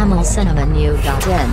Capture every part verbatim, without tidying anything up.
tamil cinema new dot in.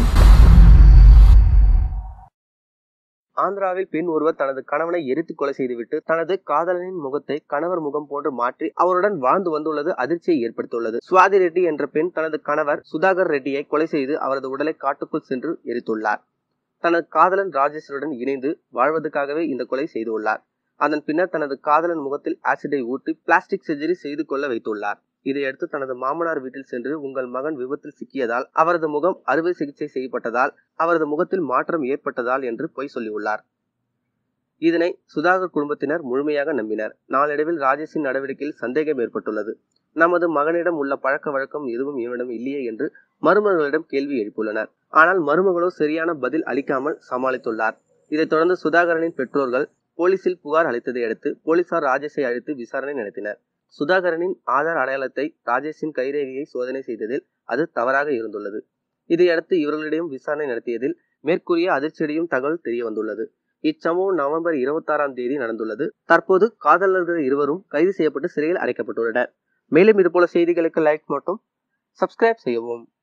ஆந்திராவில் பெண் ஒருவர் தனது கணவனை எரித்து கொலை செய்துவிட்டு தனது காதலனின் முகத்தை கணவர் முகம் போன்று மாற்றி அவருடன் வாழ்ந்து வந்துள்ளது அதிர்ச்சியை ஏற்படுத்தியுள்ளது. சுவாதி ரெட்டி என்ற பெண் தனது கணவர் சுதாகர் ரெட்டியை கொலை செய்து அவரது உடலை காட்டுக்குள் சென்று எரித்துள்ளார். தனது காதலன் ராஜேஷுடன் இணைந்து வாழ்வதற்காகவே இந்த கொலை செய்துள்ளார். அதன் பின்னர் தனது காதலன் முகத்தில் ஆசிடை ஊற்றி பிளாஸ்டிக் சர்ஜரி செய்து கொள்ள வைத்துள்ளார். இதையடுத்து தனது மாமனார் வீட்டில் சென்று உங்கள் மகன் விபத்தில் சிக்கியதால் அவரது முகம் அறுவை சிகிச்சை செய்யப்பட்டதால் அவரது முகத்தில் மாற்றம் ஏற்பட்டதால் என்று பொய் சொல்லியுள்ளார். இதனை சுதாகர் குடும்பத்தினர் முழுமையாக நம்பினர். நாளடைவில் ராஜேஷின் நடவடிக்கையில் சந்தேகம் ஏற்பட்டுள்ளது. நமது மகனிடம் உள்ள பழக்க வழக்கம் எதுவும் இவனிடம் இல்லையே என்று மருமகளிடம் கேள்வி எழுப்பியுள்ளனர். ஆனால் மருமகளோ சரியான பதில் அளிக்காமல் சமாளித்துள்ளார். இதைத் தொடர்ந்து சுதாகரனின் பெற்றோர்கள் போலீசில் புகார் அளித்ததை அடுத்து போலீசார் ராஜேஷை அழைத்து விசாரணை நடத்தினர். சுதாகரனின் ஆதார் அடையாளத்தை ராஜேஷின் கைரேகையை சோதனை செய்ததில் அது தவறாக இருந்துள்ளது. இதையடுத்து இவர்களிடம் விசாரணை நடத்தியதில் மேற்கூறிய அதிர்ச்சியடையும் தகவல் தெரிய வந்துள்ளது. இச்சம்பவம் நவம்பர் இருபத்தி ஆறாம் தேதி நடந்துள்ளது. தற்போது காதலர்கள் இருவரும் கைது செய்யப்பட்டு சிறையில் அடைக்கப்பட்டுள்ளனர். மேலும் இதுபோல செய்திகளுக்கு லைக் மற்றும் சப்ஸ்கிரைப் செய்யவும்.